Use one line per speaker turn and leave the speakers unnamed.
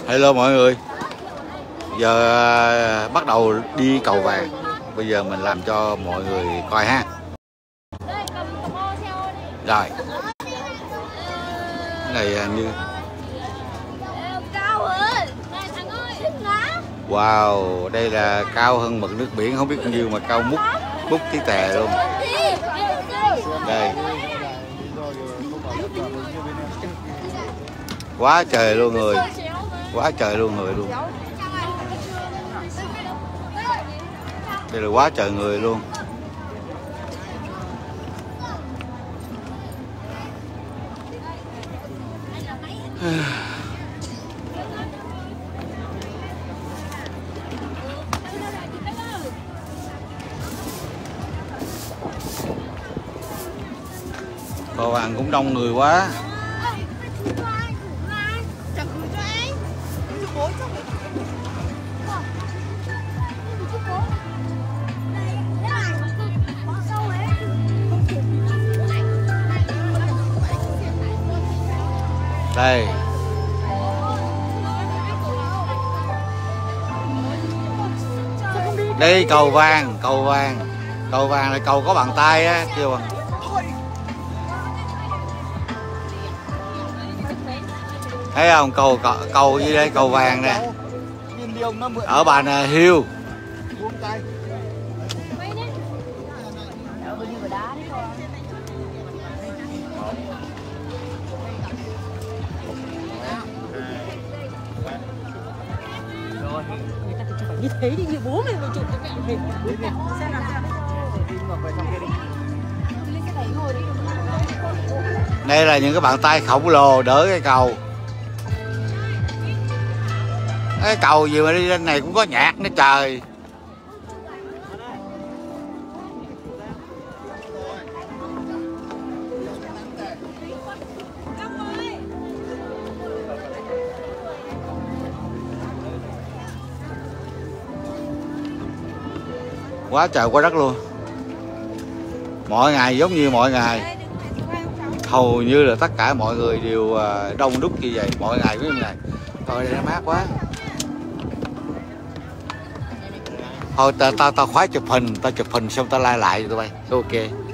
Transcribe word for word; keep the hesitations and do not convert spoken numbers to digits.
Hello mọi người. Giờ bắt đầu đi cầu vàng. Bây giờ mình làm cho mọi người coi ha. Rồi. Cái này như wow, đây là cao hơn mực nước biển không biết bao nhiêu mà cao mút bút tí tè luôn. Đây. Quá trời luôn người. Quá trời luôn người luôn. Đây là quá trời người luôn. Cầu vàng cũng đông người quá. Đây. Đây cầu vàng, cầu vàng. Cầu vàng là cầu có bàn tay á, chưa bằng. Thấy không? Cầu cầu, cầu như đây, cầu vàng nè. Ở Bà Nà Hills.
Như thế thì như bố mình mà chụp cái mẹ mình. Xem nào xem.
Đây là những cái bàn tay khổng lồ đỡ cái cầu. Cái cầu gì mà đi lên này cũng có nhạc nữa trời. Quá trời quá đất luôn. Mọi ngày giống như mọi ngày. Hầu như là tất cả mọi người đều đông đúc như vậy. Mọi ngày với ngày. Thôi đây nó mát quá. Thôi tao tao tao khoái chụp hình. Tao chụp hình xong tao like lại cho tụi bay. Ok.